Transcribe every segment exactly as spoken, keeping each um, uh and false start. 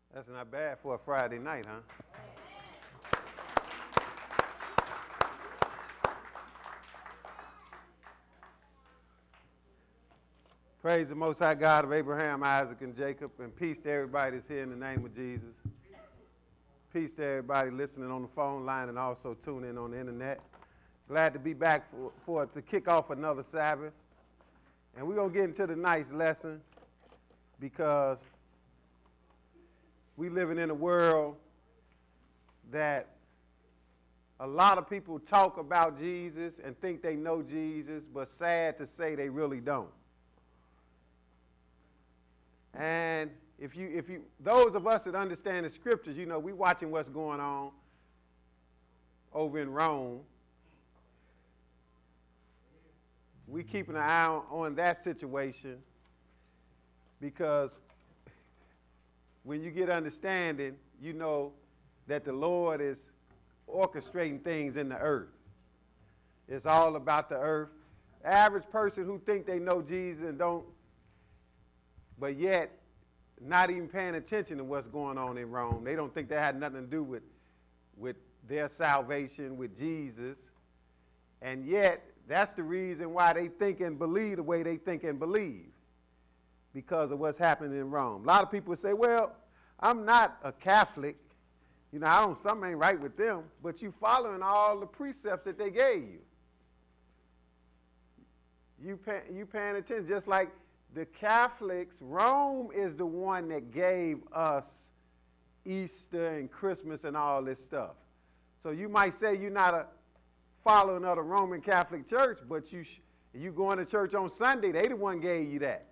That's not bad for a Friday night, huh? Praise the Most High God of Abraham, Isaac, and Jacob, and peace to everybody that's here in the name of Jesus. Peace to everybody listening on the phone line and also tuning in on the internet. Glad to be back for, for to kick off another Sabbath. And we're going to get into the nice lesson because we living in a world that a lot of people talk about Jesus and think they know Jesus, but sad to say they really don't. And if you, if you, those of us that understand the scriptures, you know, we watching what's going on over in Rome. We keeping an eye on, on that situation because when you get understanding, you know that the Lord is orchestrating things in the earth. It's all about the earth. The average person who think they know Jesus and don't, but yet not even paying attention to what's going on in Rome. They don't think that had nothing to do with, with their salvation, with Jesus. And yet, that's the reason why they think and believe the way they think and believe, because of what's happening in Rome. A lot of people say, well, I'm not a Catholic. You know, I don't, something ain't right with them, but you following all the precepts that they gave you. You, pay, you paying attention, just like the Catholics, Rome is the one that gave us Easter and Christmas and all this stuff. So you might say you're not a following of the Roman Catholic Church, but you, you going to church on Sunday, they the one gave you that.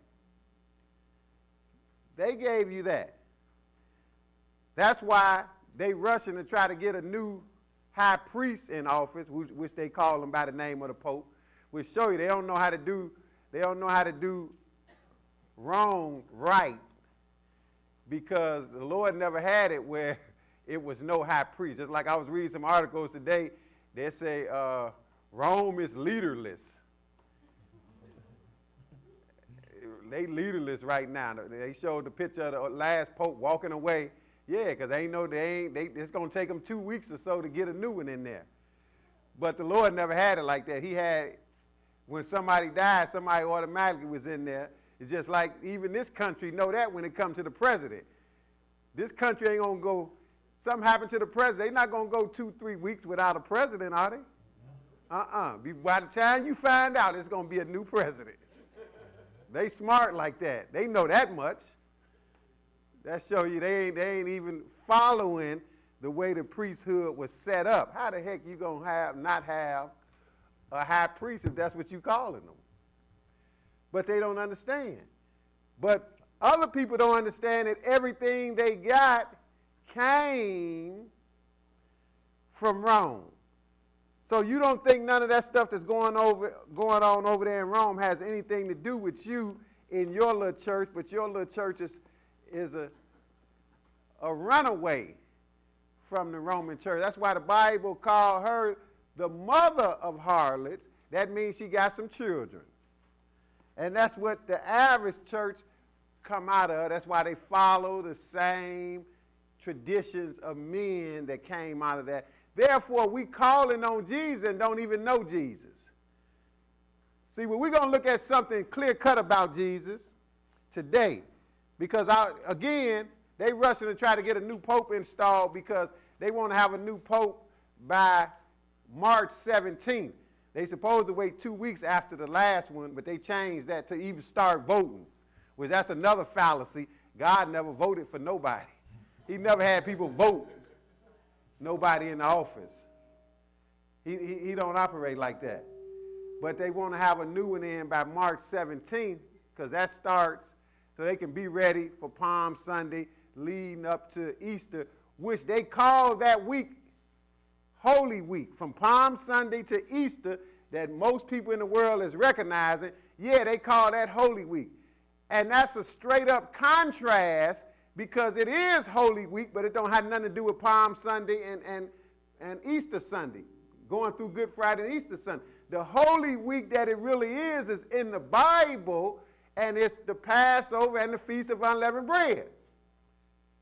They gave you that. That's why they rushing to try to get a new high priest in office, which, which they call him by the name of the Pope, which show you they don't know how to do, they don't know how to do wrong right, because the Lord never had it where it was no high priest. Just like I was reading some articles today, they say uh, Rome is leaderless. They leaderless right now. They showed the picture of the last pope walking away. Yeah, because they know they ain't. They, it's gonna take them two weeks or so to get a new one in there. But the Lord never had it like that. He had, when somebody died, somebody automatically was in there. It's just like even this country know that when it comes to the president. This country ain't gonna go. Something happened to the president. They're not gonna go two, three weeks without a president, are they? Uh-uh. By the time you find out, it's gonna be a new president. They smart like that. They know that much. That show you they ain't, they ain't even following the way the priesthood was set up. How the heck you gonna have not have a high priest if that's what you calling them? But they don't understand. But other people don't understand that everything they got came from Rome. So you don't think none of that stuff that's going over, going on over there in Rome has anything to do with you in your little church, but your little church is, is a, a runaway from the Roman church. That's why the Bible called her the mother of harlots. That means she got some children. And that's what the average church come out of. That's why they follow the same traditions of men that came out of that. Therefore, we calling on Jesus and don't even know Jesus. See, well, we're going to look at something clear-cut about Jesus today. Because, I, again, they rushing to try to get a new pope installed because they want to have a new pope by March seventeenth. They supposed to wait two weeks after the last one, but they changed that to even start voting, which that's another fallacy. God never voted for nobody. He never had people vote nobody in the office. He, he, he don't operate like that. But they want to have a new one in by March seventeenth because that starts so they can be ready for Palm Sunday leading up to Easter, which they call that week Holy Week, from Palm Sunday to Easter, that most people in the world is recognizing. Yeah, they call that Holy Week. And that's a straight up contrast because it is Holy Week, but it don't have nothing to do with Palm Sunday and, and, and Easter Sunday, going through Good Friday and Easter Sunday. The Holy Week that it really is is in the Bible, and it's the Passover and the Feast of Unleavened Bread.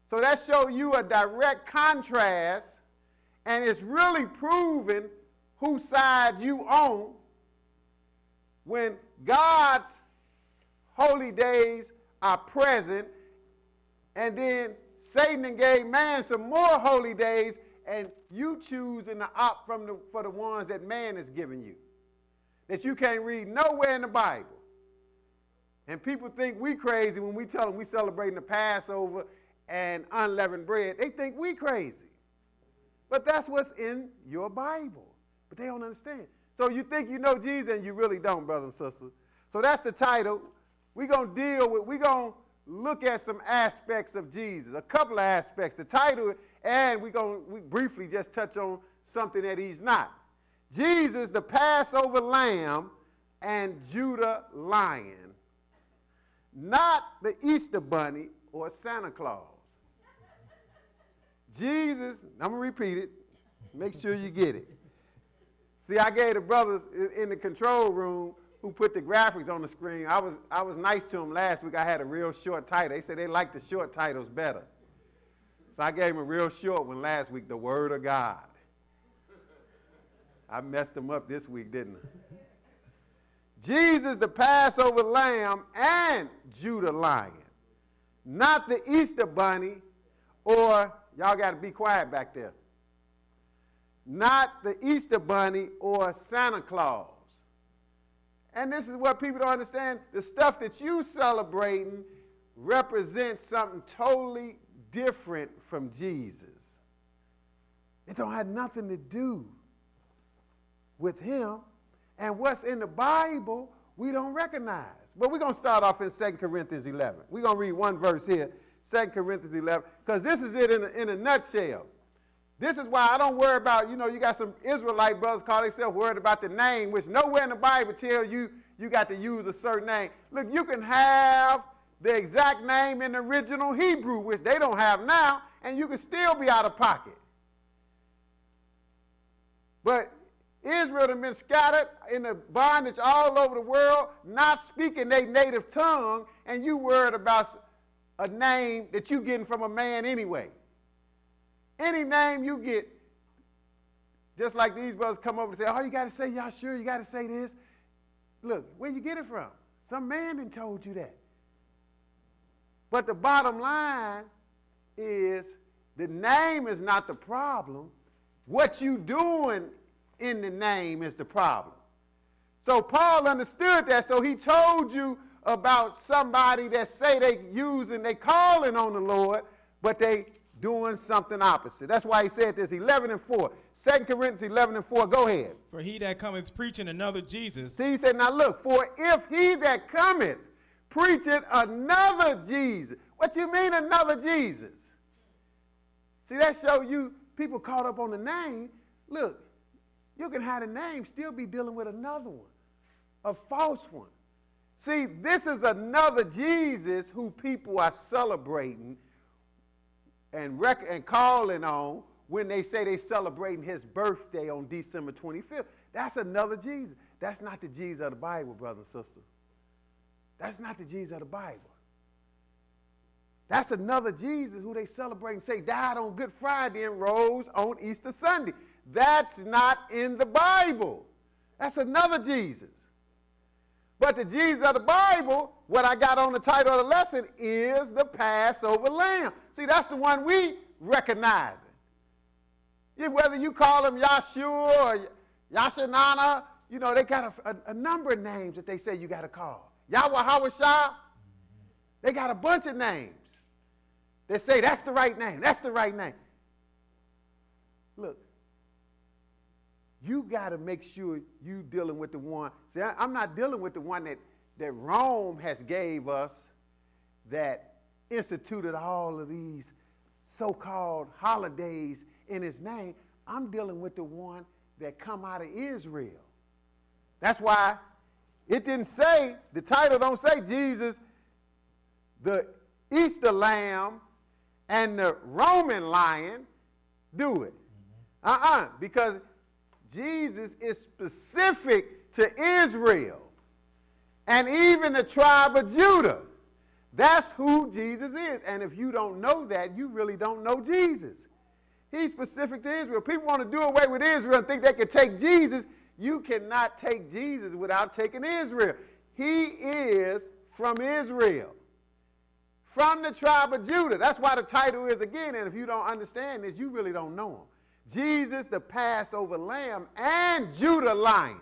So that shows you a direct contrast, and it's really proving whose side you on when God's holy days are present, and then Satan gave man some more holy days, and you choosing to opt from the, for the ones that man is giving you, that you can't read nowhere in the Bible. And people think we crazy when we tell them we celebrating the Passover and unleavened bread. They think we crazy. But that's what's in your Bible. But they don't understand. So you think you know Jesus and you really don't, brothers and sisters. So that's the title. We're going to deal with, we're going to look at some aspects of Jesus, a couple of aspects. The title, and we're going to we briefly just touch on something that he's not. Jesus, the Passover lamb and Judah lion. Not the Easter bunny or Santa Claus. Jesus, I'm going to repeat it. Make sure you get it. See, I gave the brothers in the control room who put the graphics on the screen, I was, I was nice to them last week. I had a real short title. They said they like the short titles better. So I gave them a real short one last week, The Word of God. I messed them up this week, didn't I? Jesus, the Passover lamb and Judah lion. Not the Easter bunny or, y'all got to be quiet back there. Not the Easter bunny or Santa Claus. And this is what people don't understand. The stuff that you celebrating represents something totally different from Jesus. It don't have nothing to do with him. And what's in the Bible, we don't recognize. But we're going to start off in Second Corinthians eleven. We're going to read one verse here, Second Corinthians eleven, because this is it in a, in a nutshell. This is why I don't worry about, you know, you got some Israelite brothers call themselves worried about the name, which nowhere in the Bible tells you you got to use a certain name. Look, you can have the exact name in the original Hebrew, which they don't have now, and you can still be out of pocket. But Israel has been scattered in the bondage all over the world, not speaking their native tongue, and you worried about a name that you getting from a man anyway. Any name you get, just like these brothers come over and say, oh, you got to say y'all sure, you got to say this. Look, where you get it from? Some man done told you that. But the bottom line is the name is not the problem. What you doing in the name is the problem. So Paul understood that, so he told you about somebody that say they using, they calling on the Lord, but they doing something opposite. That's why he said this, eleven and four. Second Corinthians eleven and four, go ahead. For he that cometh preaching another Jesus. See, he said, now look, for if he that cometh preaching another Jesus. What you mean another Jesus? See, that show you people caught up on the name. Look, you can have a name, still be dealing with another one, a false one. See, this is another Jesus who people are celebrating and, rec and calling on when they say they celebrating his birthday on December twenty-fifth. That's another Jesus. That's not the Jesus of the Bible, brother and sister. That's not the Jesus of the Bible. That's another Jesus who they celebrate and say died on Good Friday and rose on Easter Sunday. That's not in the Bible. That's another Jesus. But the Jesus of the Bible, what I got on the title of the lesson, is the Passover lamb. See, that's the one we recognize. Yeah, whether you call him Yahshua or Yashanana, you know, they got a, a, a number of names that they say you got to call. Yahweh Hawashah, they got a bunch of names. They say that's the right name, that's the right name. Look, you got to make sure you dealing with the one. See, I, I'm not dealing with the one that, that Rome has gave us that instituted all of these so-called holidays in his name. I'm dealing with the one that come out of Israel. That's why it didn't say, the title don't say Jesus, the Easter lamb and the Roman lion do it. Uh-uh, because Jesus is specific to Israel and even the tribe of Judah. That's who Jesus is. And if you don't know that, you really don't know Jesus. He's specific to Israel. People want to do away with Israel and think they can take Jesus. You cannot take Jesus without taking Israel. He is from Israel, from the tribe of Judah. That's why the title is again, and if you don't understand this, you really don't know him. Jesus, the Passover lamb and Judah lion.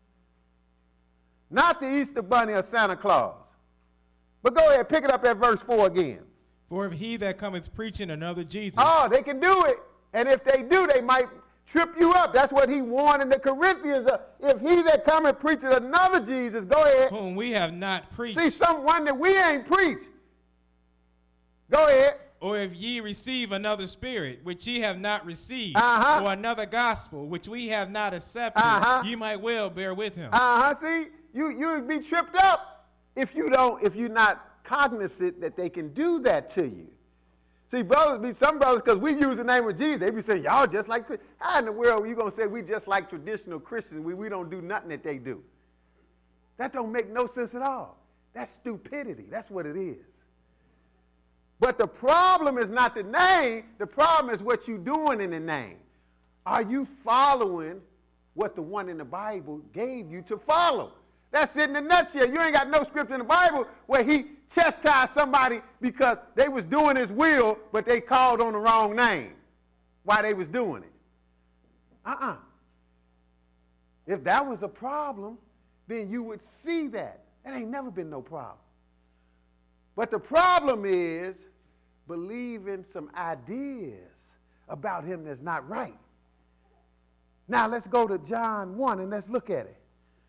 Not the Easter bunny or Santa Claus. But go ahead, pick it up at verse four again. For if he that cometh preaching another Jesus. Oh, they can do it. And if they do, they might trip you up. That's what he warned in the Corinthians. Uh, if he that cometh preaching another Jesus, go ahead. Whom we have not preached. See, someone that we ain't preached. Go ahead. Or if ye receive another spirit, which ye have not received, uh-huh. or another gospel, which we have not accepted, uh-huh. ye might well bear with him. Uh-huh. See, you, you would be tripped up if you don't, if you're not cognizant that they can do that to you. See, brothers, be some brothers, because we use the name of Jesus, they be saying, y'all just like, how in the world are you going to say we just like traditional Christians, we, we don't do nothing that they do? That don't make no sense at all. That's stupidity. That's what it is. But the problem is not the name. The problem is what you're doing in the name. Are you following what the one in the Bible gave you to follow? That's it in a nutshell. You ain't got no scripture in the Bible where he chastised somebody because they was doing his will, but they called on the wrong name while they was doing it. Uh-uh. If that was a problem, then you would see that. That ain't never been no problem. But the problem is believing some ideas about him that's not right. Now let's go to John one and let's look at it.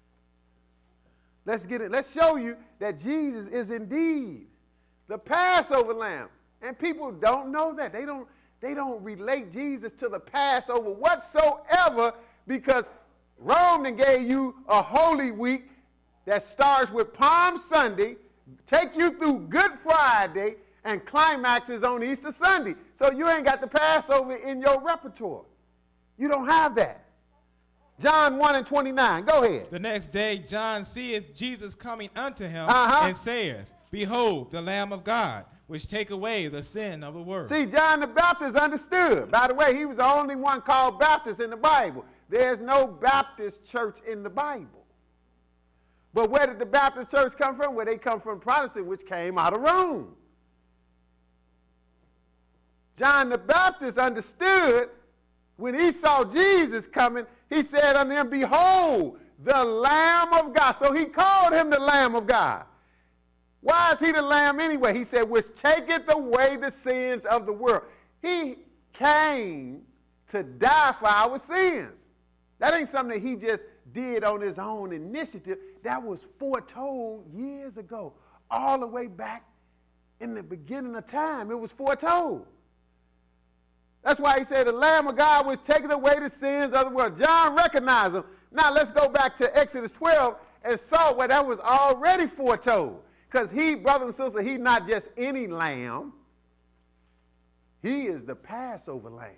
Let's get it. Let's show you that Jesus is indeed the Passover lamb. And people don't know that. They don't, they don't relate Jesus to the Passover whatsoever because Rome then gave you a Holy Week that starts with Palm Sunday, take you through Good Friday, and climaxes on Easter Sunday. So you ain't got the Passover in your repertoire. You don't have that. John one and twenty-nine. Go ahead. The next day John seeth Jesus coming unto him uh-huh. and saith, Behold, the Lamb of God, which take away the sin of the world. See, John the Baptist understood. By the way, he was the only one called Baptist in the Bible. There's no Baptist church in the Bible. But where did the Baptist church come from? Where they come from Protestant, which came out of Rome. John the Baptist understood when he saw Jesus coming, he said unto him, Behold, the Lamb of God. So he called him the Lamb of God. Why is he the Lamb anyway? He said, which taketh away the sins of the world. He came to die for our sins. That ain't something that he just did on his own initiative. That was foretold years ago, all the way back in the beginning of time. It was foretold. That's why he said the Lamb of God was taking away the sins of the world. John recognized him. Now let's go back to Exodus twelve and saw where that was already foretold. Because he, brothers and sisters, he's not just any lamb. He is the Passover lamb.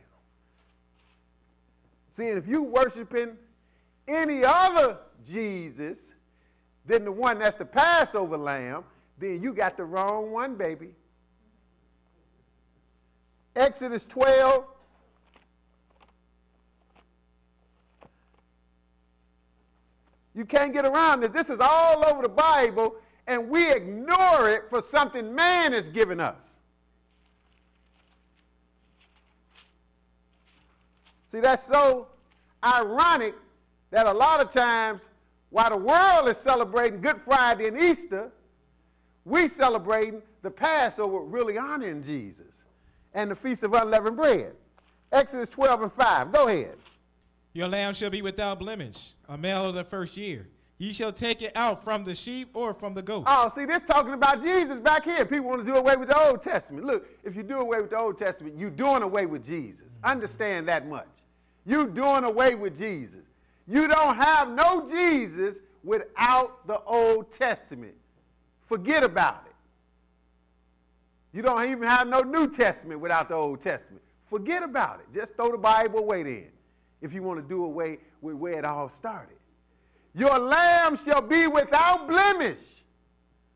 See, if you worshiping any other Jesus than the one that's the Passover lamb, then you got the wrong one, baby. Exodus twelve. You can't get around this. This is all over the Bible, and we ignore it for something man has given us. See, that's so ironic that a lot of times while the world is celebrating Good Friday and Easter, we celebrating the Passover, really honoring Jesus, and the Feast of Unleavened Bread. Exodus twelve and five. Go ahead. Your lamb shall be without blemish, a male of the first year. Ye shall take it out from the sheep or from the goats. Oh, see, this talking about Jesus back here. People want to do away with the Old Testament. Look, if you do away with the Old Testament, you're doing away with Jesus. Understand that much. You're doing away with Jesus. You don't have no Jesus without the Old Testament. Forget about it. You don't even have no New Testament without the Old Testament. Forget about it. Just throw the Bible away then, if you want to do away with where it all started. Your lamb shall be without blemish.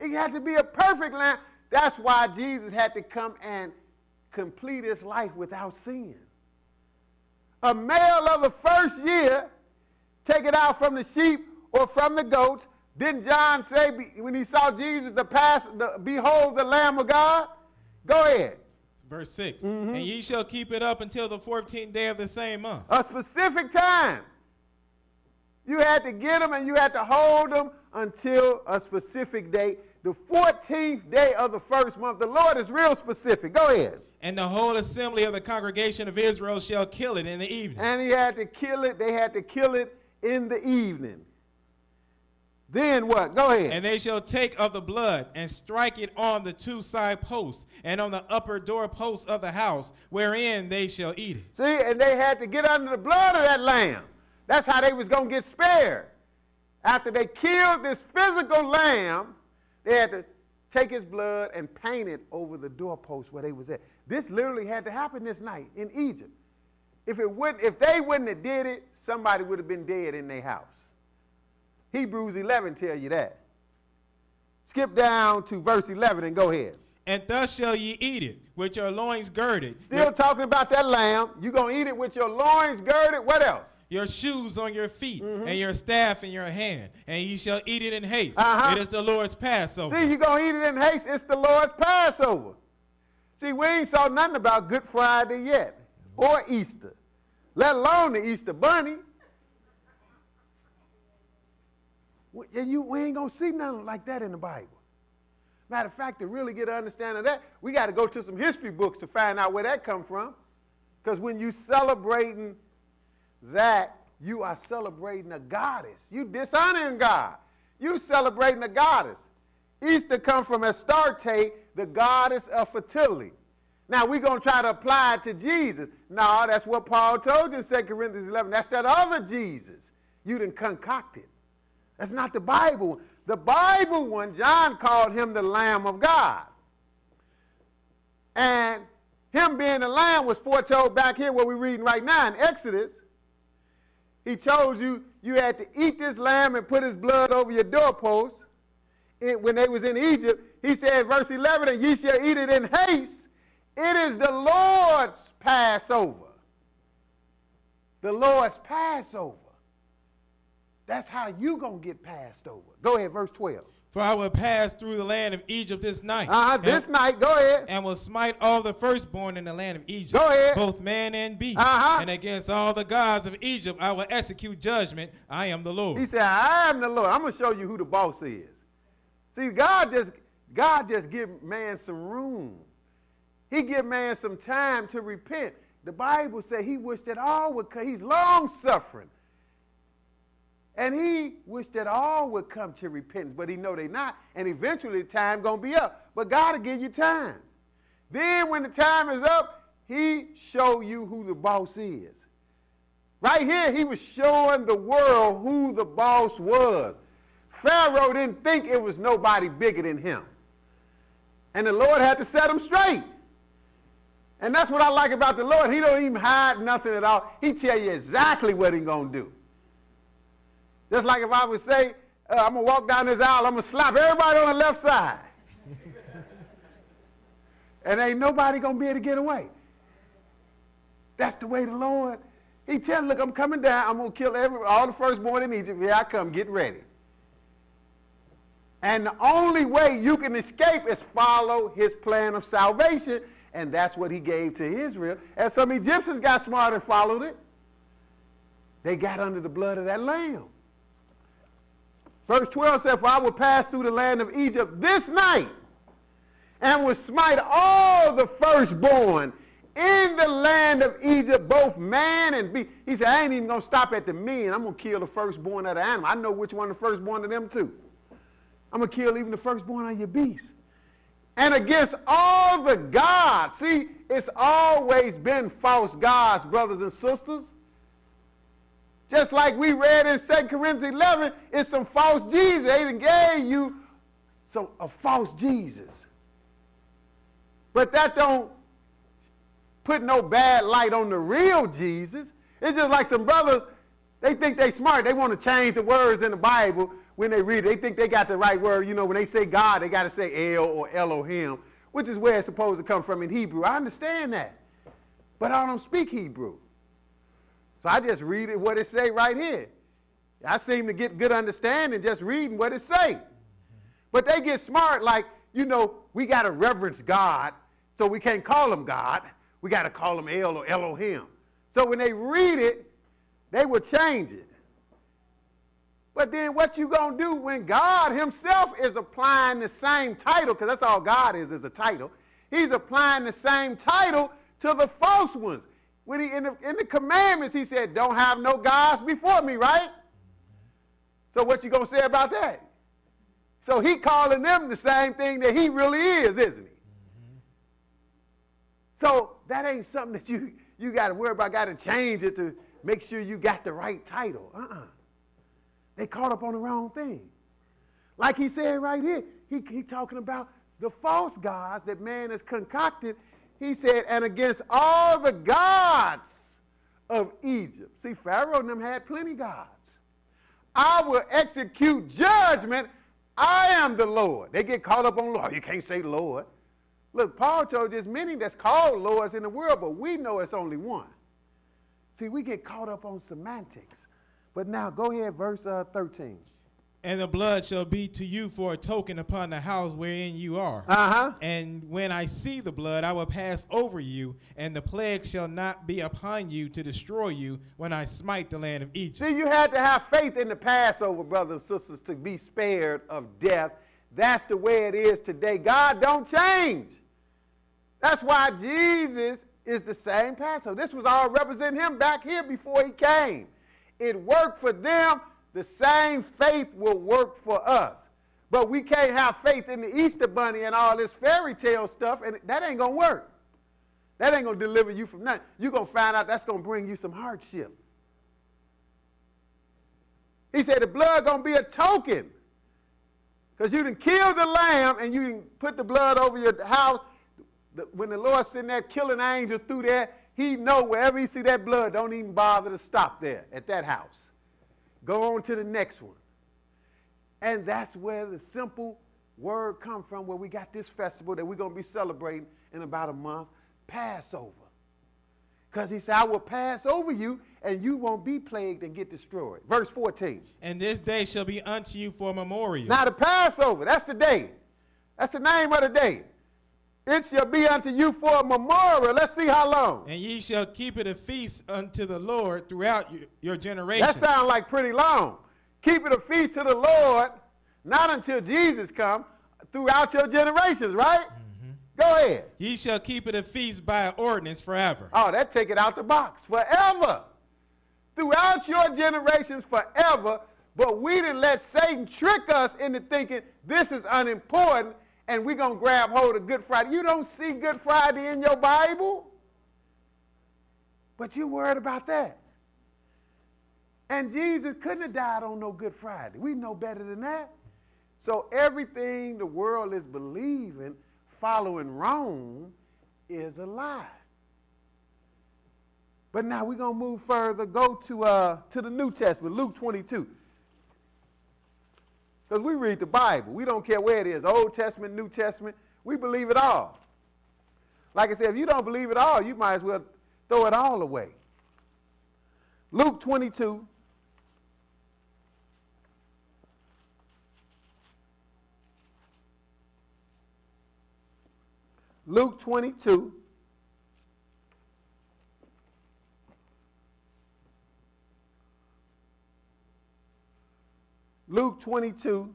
It had to be a perfect lamb. That's why Jesus had to come and complete his life without sin. A male of the first year, take it out from the sheep or from the goats. Didn't John say when he saw Jesus, the pass, the, behold the Lamb of God? Go ahead. Verse six, Mm-hmm. and ye shall keep it up until the fourteenth day of the same month. A specific time. You had to get them and you had to hold them until a specific day. The fourteenth day of the first month. The Lord is real specific. Go ahead. And the whole assembly of the congregation of Israel shall kill it in the evening. And he had to kill it. They had to kill it in the evening. Then what? Go ahead. And they shall take of the blood and strike it on the two side posts and on the upper door posts of the house, wherein they shall eat it. See, and they had to get under the blood of that lamb. That's how they was going to get spared. After they killed this physical lamb, they had to take his blood and paint it over the doorpost where they was at. This literally had to happen this night in Egypt. If it wouldn't, if they wouldn't have did it, somebody would have been dead in their house. Hebrews eleven tell you that. Skip down to verse eleven and go ahead. And thus shall ye eat it, with your loins girded. Still your, talking about that lamb. You're going to eat it with your loins girded. What else? your shoes on your feet, Mm-hmm. and your staff in your hand, and ye shall eat it in haste. Uh-huh. It is the Lord's Passover. See, you're going to eat it in haste. It's the Lord's Passover. See, we ain't saw nothing about Good Friday yet, or Easter, let alone the Easter bunny. We- And you, we ain't going to see nothing like that in the Bible. Matter of fact, to really get an understanding of that, we got to go to some history books to find out where that come from. Because when you celebrating that, you are celebrating a goddess. You dishonoring God. You celebrating a goddess. Easter come from Astarte, the goddess of fertility. Now, we're going to try to apply it to Jesus. No, that's what Paul told you in Second Corinthians eleven. That's that other Jesus you done concocted. That's not the Bible one. The Bible one, John called him the Lamb of God. And him being the Lamb was foretold back here where we're reading right now in Exodus. He told you you had to eat this lamb and put his blood over your doorpost. It, when they was in Egypt, he said, verse eleven, and ye shall eat it in haste. It is the Lord's Passover. The Lord's Passover. That's how you going to get passed over. Go ahead, verse twelve. For I will pass through the land of Egypt this night. Uh-huh, this and, night, go ahead. And will smite all the firstborn in the land of Egypt. Go ahead. Both man and beast. Uh-huh. And against all the gods of Egypt I will execute judgment. I am the Lord. He said, I am the Lord. I'm going to show you who the boss is. See, God just, God just give man some room. He give man some time to repent. The Bible says he wished that all would come. He's long-suffering. And he wished that all would come to repentance, but he know they not, and eventually the time going to be up. But God will give you time. Then when the time is up, he show you who the boss is. Right here, he was showing the world who the boss was. Pharaoh didn't think it was nobody bigger than him. And the Lord had to set him straight. And that's what I like about the Lord. He don't even hide nothing at all. He tell you exactly what he's going to do. Just like if I would say, uh, I'm going to walk down this aisle, I'm going to slap everybody on the left side. And ain't nobody going to be able to get away. That's the way the Lord, he tell, look, I'm coming down, I'm going to kill every, all the firstborn in Egypt. Here I come, get ready. And the only way you can escape is follow his plan of salvation, and that's what he gave to Israel. And some Egyptians got smart and followed it. They got under the blood of that lamb. Verse twelve said, for I will pass through the land of Egypt this night, and will smite all the firstborn in the land of Egypt, both man and beast. He said, I ain't even going to stop at the men. I'm going to kill the firstborn of the animal. I know which one the firstborn of them too. I'm going to kill even the firstborn of your beast. And against all the gods. See, it's always been false gods, brothers and sisters. Just like we read in Second Corinthians eleven, it's some false Jesus. They done gave you some, a false Jesus. But that don't put no bad light on the real Jesus. It's just like some brothers, they think they smart. They want to change the words in the Bible. when they read it, they think they got the right word. You know, when they say God, they got to say El or Elohim, which is where it's supposed to come from in Hebrew. I understand that. But I don't speak Hebrew. So I just read it what it say right here. I seem to get good understanding just reading what it say. But they get smart like, you know, we got to reverence God, so we can't call him God. We got to call him El or Elohim. So when they read it, they will change it. But then what you going to do when God himself is applying the same title, because that's all God is, is a title. He's applying the same title to the false ones. When he, in, the, in the commandments, he said, don't have no gods before me, right? So what you going to say about that? So he calling them the same thing that he really is, isn't he? Mm-hmm. So that ain't something that you, you got to worry about, got to change it to make sure you got the right title. Uh-uh. They caught up on the wrong thing. Like he said right here, he, he talking about the false gods that man has concocted. He said, and against all the gods of Egypt. See, Pharaoh and them had plenty gods. I will execute judgment. I am the Lord. They get caught up on Lord. You can't say Lord. Look, Paul told there's many that's called lords in the world, but we know it's only one. See, we get caught up on semantics. But now go ahead, verse uh, thirteen. And the blood shall be to you for a token upon the house wherein you are. Uh-huh. And when I see the blood, I will pass over you, and the plague shall not be upon you to destroy you when I smite the land of Egypt. See, you had to have faith in the Passover, brothers and sisters, to be spared of death. That's the way it is today. God don't change. That's why Jesus is the same Passover. This was all representing him back here before he came. It worked for them. The same faith will work for us. But we can't have faith in the Easter bunny and all this fairy tale stuff, and that ain't going to work. That ain't going to deliver you from nothing. You're going to find out that's going to bring you some hardship. He said the blood going to be a token. Because you done killed the lamb and you done put the blood over your house. When the Lord's sitting there killing angels through there, he know wherever he see that blood, don't even bother to stop there at that house. Go on to the next one. And that's where the simple word come from, where we got this festival that we're going to be celebrating in about a month, Passover. Because he said, I will pass over you, and you won't be plagued and get destroyed. Verse fourteen. And this day shall be unto you for a memorial. Now the Passover, that's the day. That's the name of the day. It shall be unto you for a memorial. Let's see how long. And ye shall keep it a feast unto the Lord throughout your, your generations. That sounds like pretty long. Keep it a feast to the Lord, not until Jesus come, throughout your generations, right? Mm-hmm. Go ahead. Ye shall keep it a feast by an ordinance forever. Oh, that take it out the box. Forever. Throughout your generations forever. But we didn't let Satan trick us into thinking this is unimportant, and we're going to grab hold of Good Friday. You don't see Good Friday in your Bible, but you're worried about that. And Jesus couldn't have died on no Good Friday. We know better than that. So everything the world is believing, following Rome, is a lie. But now we're going to move further, go to, uh, to the New Testament, Luke twenty-two. Because we read the Bible. We don't care where it is, Old Testament, New Testament. We believe it all. Like I said, if you don't believe it all, you might as well throw it all away. Luke twenty-two. Luke twenty-two. Luke twenty-two,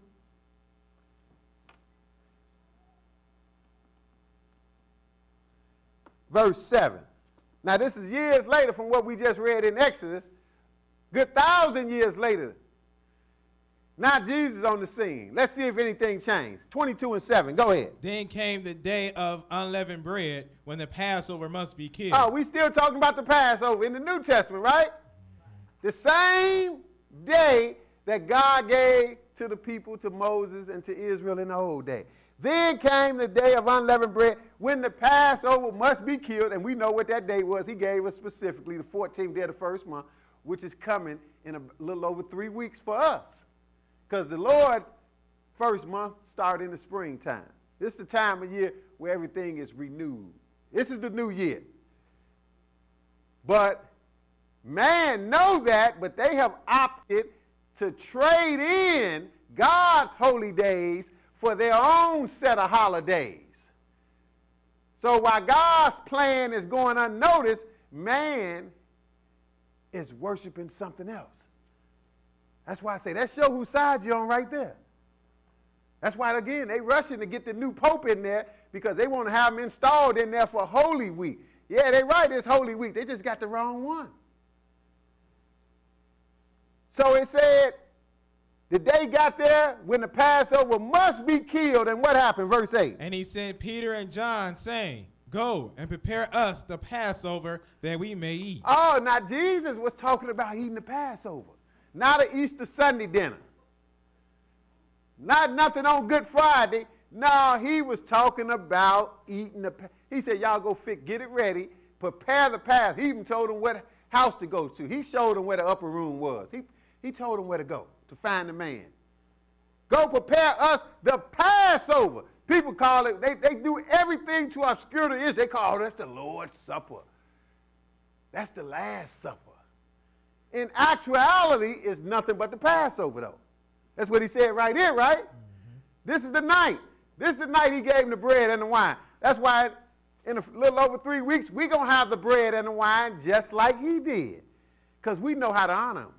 verse seven. Now this is years later from what we just read in Exodus, good thousand years later. Now Jesus on the scene. Let's see if anything changed. twenty-two and seven, go ahead. Then came the day of unleavened bread, when the Passover must be killed. Oh, we still talking about the Passover in the New Testament, right? The same day that God gave to the people, to Moses and to Israel in the old day. Then came the day of unleavened bread, when the Passover must be killed, and we know what that day was. He gave us specifically the fourteenth day of the first month, which is coming in a little over three weeks for us. Because the Lord's first month started in the springtime. This is the time of year where everything is renewed. This is the new year. But man know that, but they have opted to trade in God's holy days for their own set of holidays. So while God's plan is going unnoticed, man is worshiping something else. That's why I say that show whose side you're on right there. That's why, again, they rushing to get the new pope in there because they want to have him installed in there for Holy Week. Yeah, they right, it's Holy Week. They just got the wrong one. So it said, the day got there when the Passover must be killed. And what happened? Verse eight. And he sent Peter and John, saying, go and prepare us the Passover that we may eat. Oh, now Jesus was talking about eating the Passover. Not an Easter Sunday dinner. Not nothing on Good Friday. No, he was talking about eating the Passover. He said, y'all go fit, get it ready, prepare the Passover. He even told them what house to go to. He showed them where the upper room was. He, he told them where to go to find the man. Go prepare us the Passover. People call it, they, they do everything to obscure the issue. They call it, that's the Lord's Supper. That's the Last Supper. In actuality, it's nothing but the Passover, though. That's what he said right here, right? Mm-hmm. This is the night. This is the night he gave him the bread and the wine. That's why in a little over three weeks, we're going to have the bread and the wine just like he did, because we know how to honor him.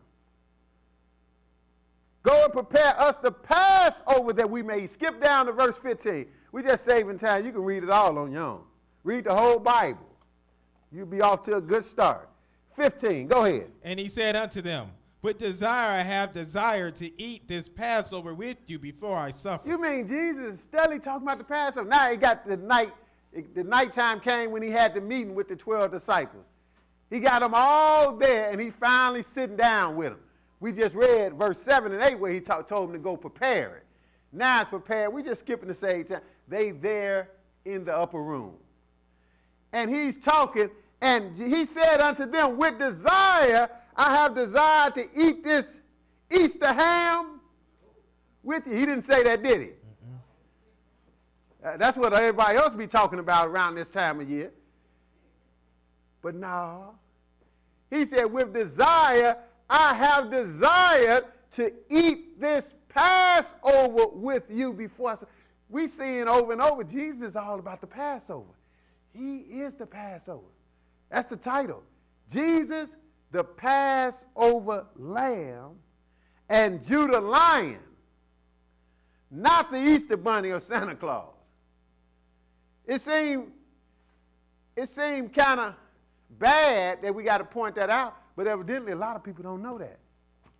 Go and prepare us the Passover that we may eat. Skip down to verse fifteen. We're just saving time. You can read it all on your own. Read the whole Bible. You'll be off to a good start. fifteen, go ahead. And he said unto them, with desire I have desired to eat this Passover with you before I suffer. You mean Jesus is steadily talking about the Passover? Now he got the night, the nighttime came when he had the meeting with the twelve disciples. He got them all there, and he finally sitting down with them. We just read verse seven and eight where he talk, told them to go prepare it. Now it's prepared. We just skipping the same time. They there in the upper room. And he's talking, and he said unto them, with desire I have desired to eat this Easter ham with you. He didn't say that, did he? Uh, that's what everybody else be talking about around this time of year. But no. He said, with desire I have desired to eat this Passover with you before I. We seeing over and over, Jesus is all about the Passover. He is the Passover. That's the title. Jesus, the Passover Lamb, and Judah Lion, not the Easter Bunny or Santa Claus. It seemed, it seemed kind of bad that we got to point that out, but evidently a lot of people don't know that.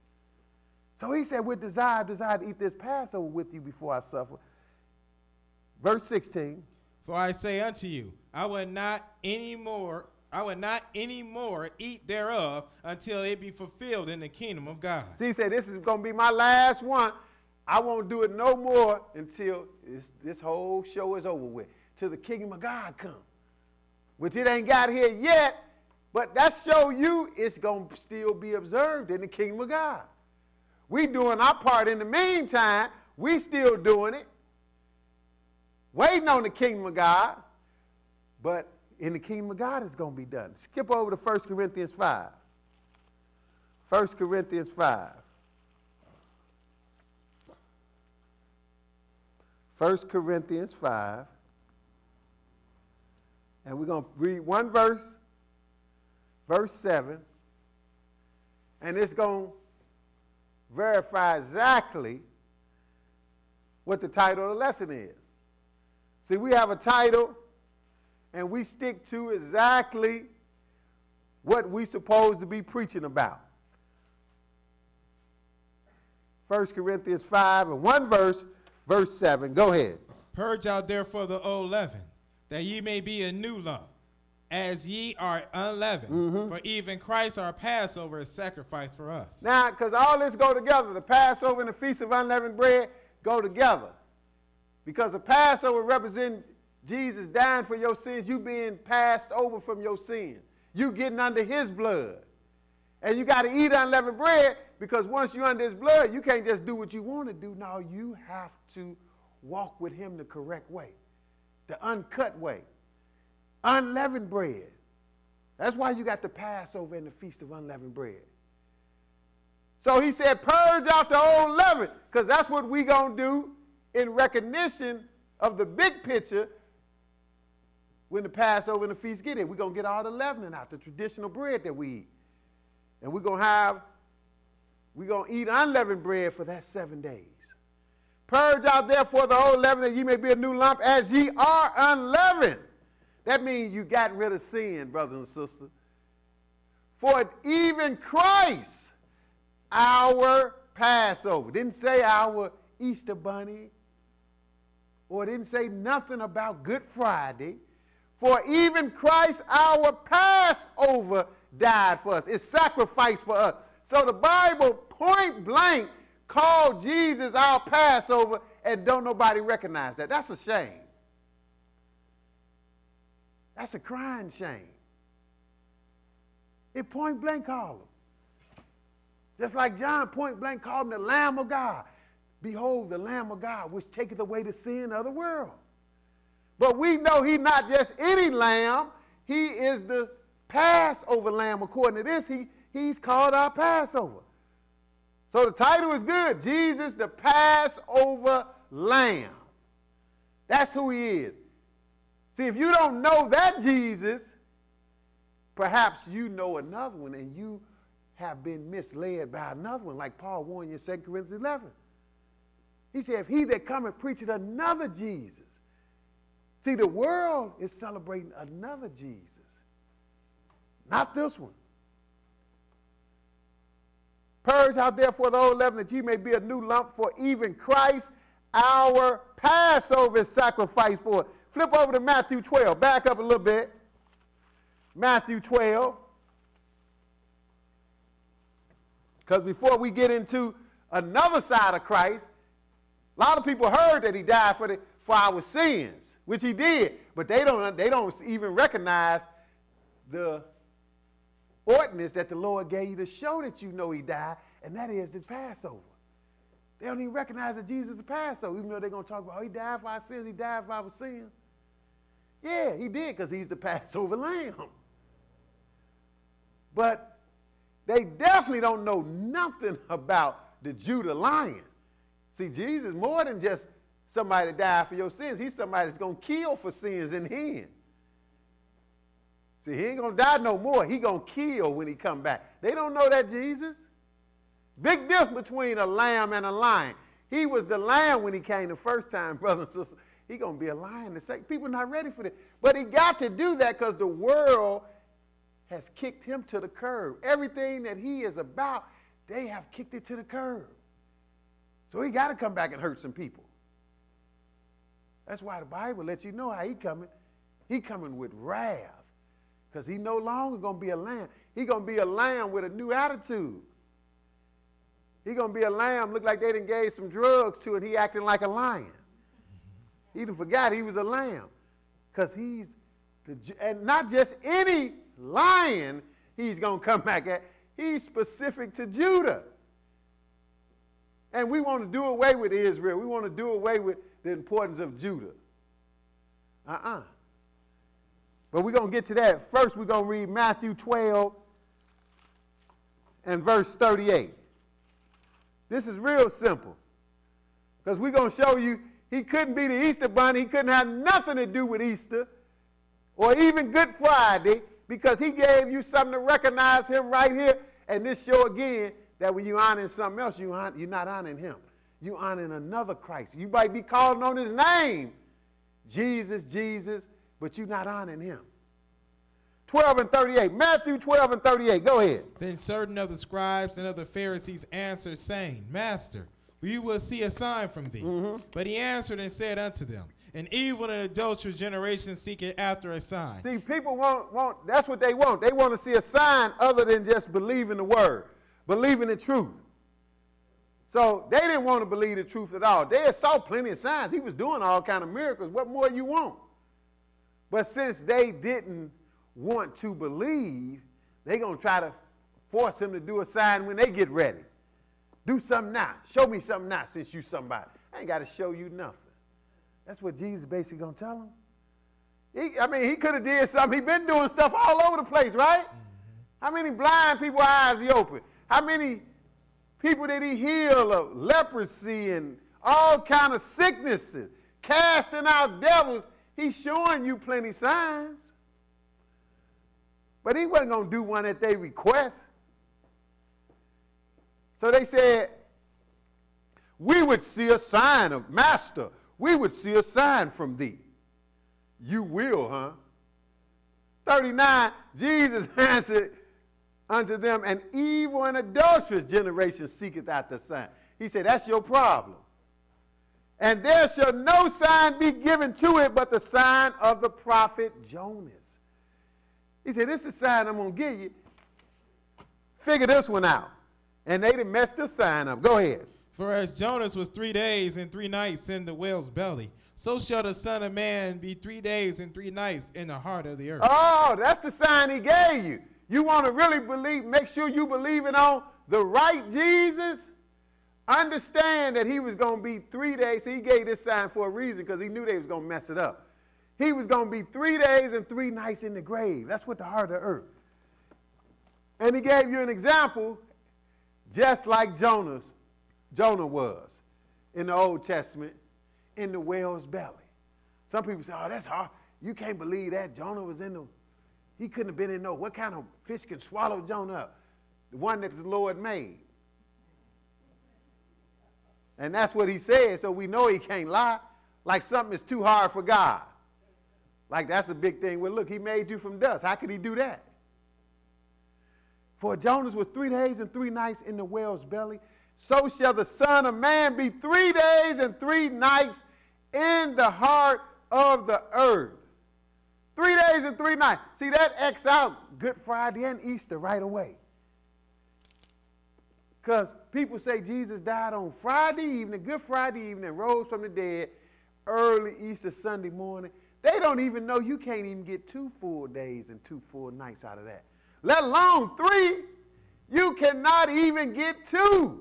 So he said, with desire, desire to eat this Passover with you before I suffer. Verse sixteen. For I say unto you, I will not any more, I will not any more eat thereof until it be fulfilled in the kingdom of God. So he said, this is going to be my last one. I won't do it no more until this, this whole show is over with, till the kingdom of God comes, which it ain't got here yet, but that show you it's going to still be observed in the kingdom of God. We doing our part in the meantime. We still doing it, waiting on the kingdom of God, but in the kingdom of God it's going to be done. Skip over to First Corinthians five. First Corinthians five. First Corinthians five. And we're going to read one verse, verse seven, and it's going to verify exactly what the title of the lesson is. See, we have a title, and we stick to exactly what we're supposed to be preaching about. First Corinthians five and one verse, verse seven. Go ahead. Purge out therefore the old leaven, that ye may be a new lump, as ye are unleavened. Mm-hmm. For even Christ our Passover is sacrificed for us. Now, because all this go together, the Passover and the Feast of Unleavened Bread go together. Because the Passover represents Jesus dying for your sins, you being passed over from your sins. You getting under his blood. And you got to eat unleavened bread because once you're under his blood, you can't just do what you want to do. Now you have to walk with him the correct way, the uncut way, unleavened bread. That's why you got the Passover and the Feast of Unleavened Bread. So he said, purge out the old leaven, because that's what we going to do in recognition of the big picture when the Passover and the feast get here. We're going to get all the leavening out, the traditional bread that we eat. And we're going to have, we're going to eat unleavened bread for that seven days. Purge out therefore the old leaven, that ye may be a new lump, as ye are unleavened. That means you got rid of sin, brothers and sisters. For even Christ, our Passover, didn't say our Easter bunny, or didn't say nothing about Good Friday. For even Christ, our Passover, died for us. It's sacrificed for us. So the Bible point blank called Jesus our Passover, and don't nobody recognize that. That's a shame. That's a crying shame. It point blank called him. Just like John point blank called him the Lamb of God. Behold, the Lamb of God, which taketh away the sin of the world. But we know he's not just any lamb. He is the Passover lamb. According to this, he, he's called our Passover. So the title is good. Jesus, the Passover Lamb. That's who he is. See, if you don't know that Jesus, perhaps you know another one, and you have been misled by another one, like Paul warned you in Second Corinthians eleven. He said, if he that cometh preacheth another Jesus. See, the world is celebrating another Jesus, not this one. Purge out therefore the old leaven, that ye may be a new lump, for even Christ our Passover is sacrificed for it. Flip over to Matthew twelve. Back up a little bit. Matthew twelve. Because before we get into another side of Christ, a lot of people heard that he died for, the, for our sins, which he did, but they don't, they don't even recognize the ordinance that the Lord gave you to show that you know he died, and that is the Passover. They don't even recognize that Jesus is the Passover, even though they're going to talk about, oh, he died for our sins, he died for our sins. Yeah, he did, because he's the Passover lamb. But they definitely don't know nothing about the Judah lion. See, Jesus more than just somebody that died for your sins. He's somebody that's going to kill for sins in the end. See, he ain't going to die no more. He going to kill when he come back. They don't know that Jesus. Big difference between a lamb and a lion. He was the lamb when he came the first time, brothers and sisters. He going to be a lion the second. People are not ready for this. But he got to do that because the world has kicked him to the curb. Everything that he is about, they have kicked it to the curb. So he got to come back and hurt some people. That's why the Bible lets you know how he coming. He coming with wrath, because he no longer going to be a lamb. He going to be a lamb with a new attitude. He going to be a lamb, look like they done gave some drugs to it. He acting like a lion. He done forgot he was a lamb, because he's, the, and not just any lion he's going to come back at. He's specific to Judah. And we want to do away with Israel. We want to do away with the importance of Judah. Uh-uh. But we're going to get to that. First, we're going to read Matthew twelve and verse thirty-eight. This is real simple, because we're going to show you he couldn't be the Easter bunny. He couldn't have nothing to do with Easter or even Good Friday, because he gave you something to recognize him right here. And this show again that when you honoring something else, you honor, you're not honoring him. You're honoring another Christ. You might be calling on his name, Jesus, Jesus, but you're not honoring him. twelve and thirty-eight. Matthew twelve and thirty-eight. Go ahead. Then certain of the scribes and of the Pharisees answered, saying, Master, we will see a sign from thee. Mm-hmm. But he answered and said unto them, an evil and adulterous generation seeketh after a sign. See, people want, want, that's what they want. They want to see a sign other than just believing the word, believing the truth. So they didn't want to believe the truth at all. They had saw plenty of signs. He was doing all kind of miracles. What more you want? But since they didn't want to believe, they're going to try to force him to do a sign when they get ready. Do something now. Show me something now since you somebody. I ain't got to show you nothing. That's what Jesus basically going to tell him. He, I mean, he could have did something. He been doing stuff all over the place, right? Mm-hmm. How many blind people eyes he opened? How many people did he heal of leprosy and all kind of sicknesses, casting out devils? He's showing you plenty signs. But he wasn't going to do one that they request. So they said, we would see a sign of, Master, we would see a sign from thee. You will, huh? thirty-nine, Jesus answered unto them, an evil and adulterous generation seeketh after sign. He said, that's your problem. And there shall no sign be given to it but the sign of the prophet Jonas. He said, this is the sign I'm going to give you. Figure this one out. And they done messed this sign up. Go ahead. For as Jonas was three days and three nights in the whale's belly, so shall the Son of Man be three days and three nights in the heart of the earth. Oh, that's the sign he gave you. You want to really believe, make sure you believe it on the right Jesus. Understand that he was going to be three days. He gave this sign for a reason because he knew they was going to mess it up. He was going to be three days and three nights in the grave. That's what the heart of the earth. And he gave you an example just like Jonah's, Jonah was in the Old Testament in the whale's belly. Some people say, oh, that's hard. You can't believe that. Jonah was in the, he couldn't have been in no, what kind of fish can swallow Jonah up? The one that the Lord made. And that's what he said, so we know he can't lie. Like something is too hard for God. Like that's a big thing. Well, look, he made you from dust. How could he do that? For Jonas was three days and three nights in the whale's belly, so shall the Son of Man be three days and three nights in the heart of the earth. Three days and three nights. See, that X out Good Friday and Easter right away. Because people say Jesus died on Friday evening, Good Friday evening, rose from the dead, early Easter Sunday morning. They don't even know you can't even get two full days and two full nights out of that. Let alone three. You cannot even get two.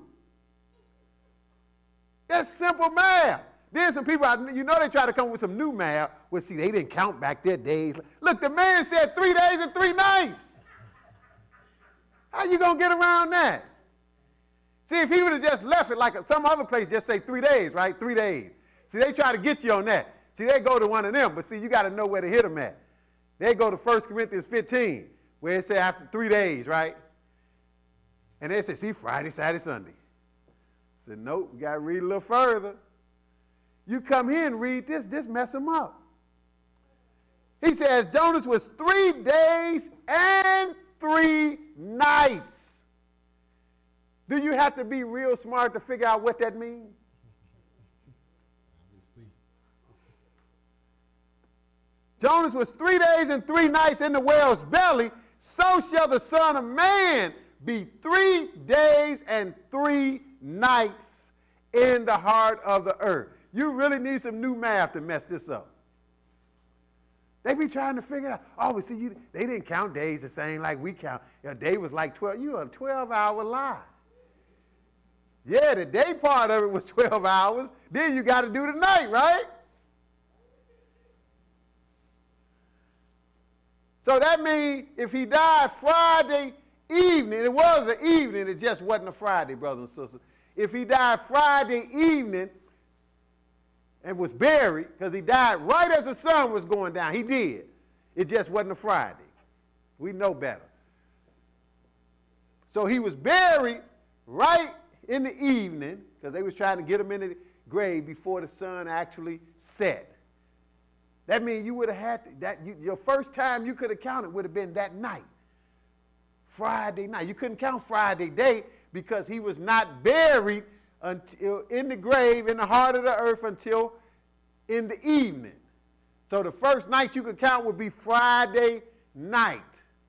That's simple math. There's some people, you know they try to come with some new math. Well, see, they didn't count back their days. Look, the man said three days and three nights. How you going to get around that? See, if he would have just left it like some other place, just say three days, right? Three days. See, they try to get you on that. See, they go to one of them, but see, you got to know where to hit them at. They go to First Corinthians fifteen, where it says after three days, right? And they say, see, Friday, Saturday, Sunday. I said, nope, we got to read a little further. You come here and read this, this mess them up. He says Jonas was three days and three nights. Do you have to be real smart to figure out what that means? Obviously. Jonas was three days and three nights in the whale's belly. So shall the Son of Man be three days and three nights in the heart of the earth. You really need some new math to mess this up. They be trying to figure out, oh, but see, you, they didn't count days the same like we count. A day was like twelve. You a twelve-hour lie. Yeah, the day part of it was twelve hours. Then you got to do the night, right? So that means if he died Friday evening, it was an evening, it just wasn't a Friday, brothers and sisters. If he died Friday evening and was buried, because he died right as the sun was going down, he did. It just wasn't a Friday. We know better. So he was buried right in the evening, because they was trying to get him in the grave before the sun actually set. That means you would have had to, that you, your first time you could have counted would have been that night. Friday night. You couldn't count Friday day because he was not buried until in the grave in the heart of the earth until in the evening. So the first night you could count would be Friday night.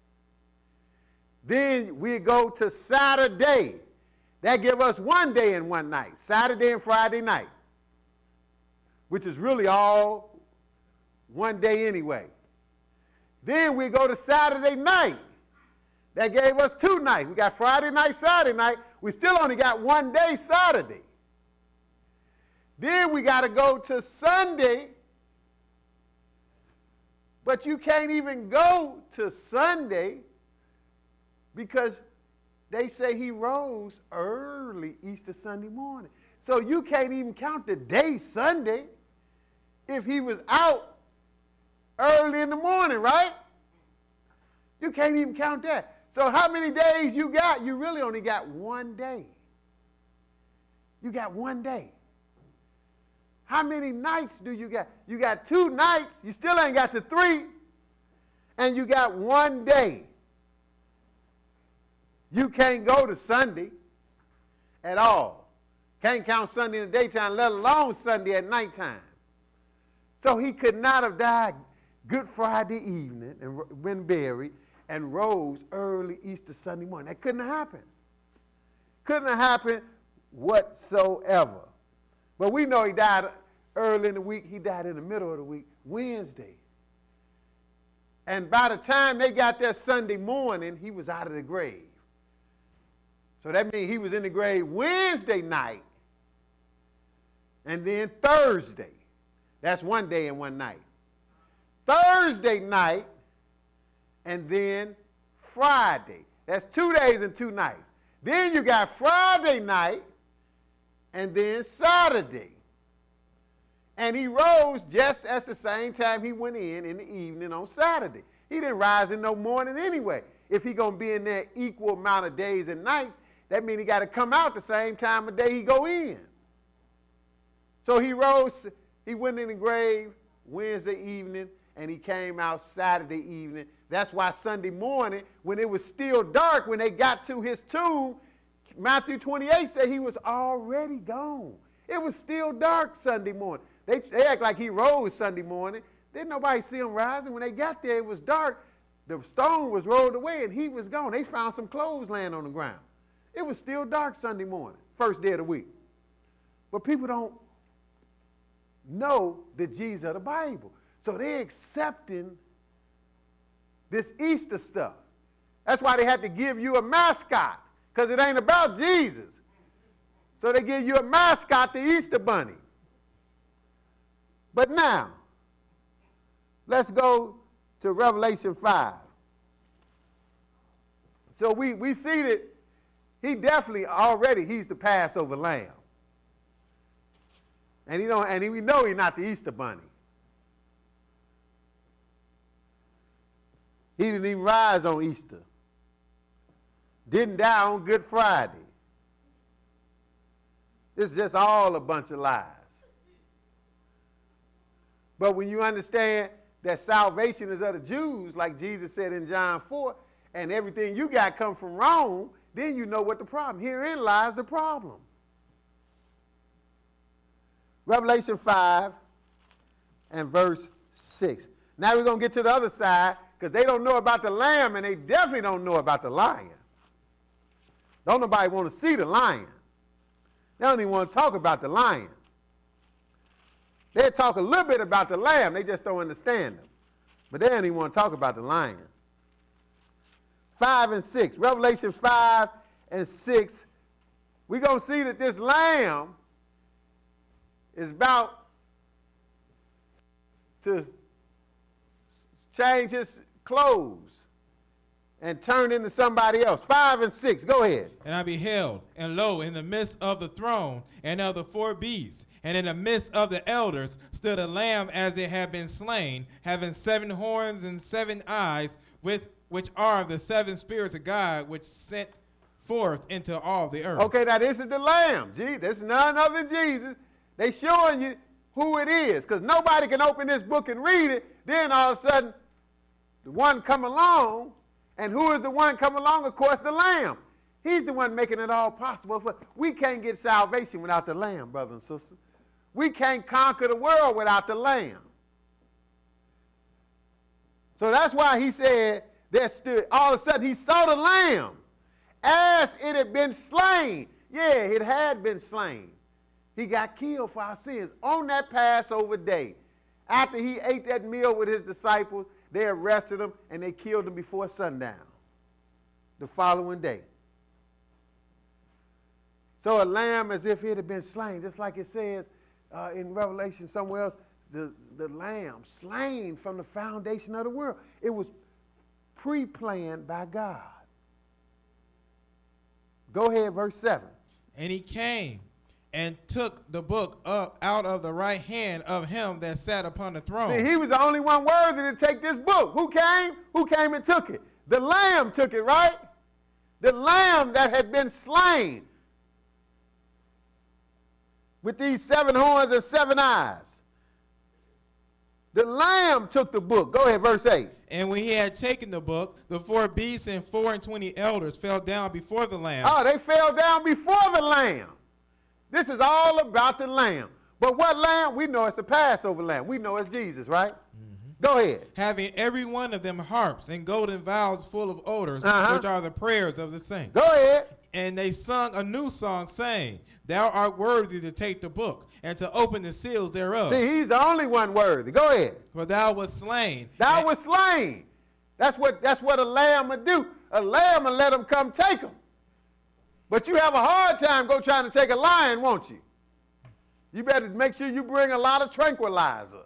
Then we go to Saturday. That gives us one day and one night, Saturday and Friday night, which is really all one day anyway. Then we go to Saturday night. That gave us two nights. We got Friday night, Saturday night. We still only got one day, Saturday. Then we got to go to Sunday. But you can't even go to Sunday because they say he rose early Easter Sunday morning. So you can't even count the day Sunday if he was out early in the morning, right? You can't even count that. So how many days you got? You really only got one day. You got one day. How many nights do you got? You got two nights. You still ain't got the three. And you got one day. You can't go to Sunday at all. Can't count Sunday in the daytime, let alone Sunday at nighttime. So he could not have died Good Friday evening and been buried and rose early Easter Sunday morning. That couldn't have happened. Couldn't have happened whatsoever. But we know he died early in the week. He died in the middle of the week, Wednesday. And by the time they got there Sunday morning, he was out of the grave. So that means he was in the grave Wednesday night and then Thursday. That's one day and one night. Thursday night and then Friday. That's two days and two nights. Then you got Friday night and then Saturday. And he rose just at the same time he went in in the evening on Saturday. He didn't rise in no morning anyway. If he going to be in there equal amount of days and nights, that means he got to come out the same time of day he go in. So he rose, he went in the grave Wednesday evening, and he came out Saturday evening. That's why Sunday morning, when it was still dark, when they got to his tomb, Matthew twenty-eight said he was already gone. It was still dark Sunday morning. They, they act like he rose Sunday morning. Didn't nobody see him rising. When they got there, it was dark. The stone was rolled away, and he was gone. They found some clothes laying on the ground. It was still dark Sunday morning, first day of the week. But people don't know the Jesus of the Bible. So they're accepting this Easter stuff. That's why they had to give you a mascot, because it ain't about Jesus. So they give you a mascot, the Easter bunny. But now, let's go to Revelation five. So we, we see that he definitely already, he's the Passover lamb. And, he don't, and he, we know he's not the Easter bunny. He didn't even rise on Easter. Didn't die on Good Friday. It's just all a bunch of lies. But when you understand that salvation is of the Jews, like Jesus said in John four, and everything you got come from Rome, then you know what the problem. Herein lies the problem. Revelation five and verse six. Now we're going to get to the other side, because they don't know about the lamb, and they definitely don't know about the lion. Don't nobody want to see the lion. They don't even want to talk about the lion. They talk a little bit about the lamb. They just don't understand them. But they don't even want to talk about the lion. Five and six. Revelation five and six. We're going to see that this lamb is about to change his clothes and turn into somebody else. Five and six. Go ahead. And I beheld, and lo, in the midst of the throne and of the four beasts, and in the midst of the elders, stood a lamb as it had been slain, having seven horns and seven eyes, with which are the seven spirits of God, which sent forth into all the earth. Okay, now this is the lamb. Gee, this is none other than Jesus. They showing you who it is, because nobody can open this book and read it. Then all of a sudden, the one come along, and who is the one come along? Of course, the lamb. He's the one making it all possible. For we can't get salvation without the lamb, brothers and sisters. We can't conquer the world without the lamb. So that's why he said, there stood, all of a sudden he saw the lamb as it had been slain. Yeah, it had been slain. He got killed for our sins on that Passover day. After he ate that meal with his disciples, they arrested him and they killed him before sundown. the following day. So a lamb as if it had been slain, just like it says uh, in Revelation somewhere else, the, the lamb slain from the foundation of the world. It was pre-planned by God. Go ahead, verse seven. And he came and took the book up out of the right hand of him that sat upon the throne. See, he was the only one worthy to take this book. Who came? Who came and took it? The lamb took it, right? The lamb that had been slain with these seven horns and seven eyes. The lamb took the book. Go ahead, verse eight. And when he had taken the book, the four beasts and four and twenty elders fell down before the Lamb. Oh, they fell down before the Lamb. This is all about the Lamb. But what Lamb? We know it's the Passover Lamb. We know it's Jesus, right? Mm-hmm. Go ahead. Having every one of them harps and golden vials full of odors, uh-huh. which are the prayers of the saints. Go ahead. And they sung a new song, saying, Thou art worthy to take the book and to open the seals thereof. See, he's the only one worthy. Go ahead. For thou wast slain. Thou wast slain. That's what, that's what a lamb would do. A lamb will let them come take them. But you have a hard time go trying to take a lion, won't you? You better make sure you bring a lot of tranquilizer.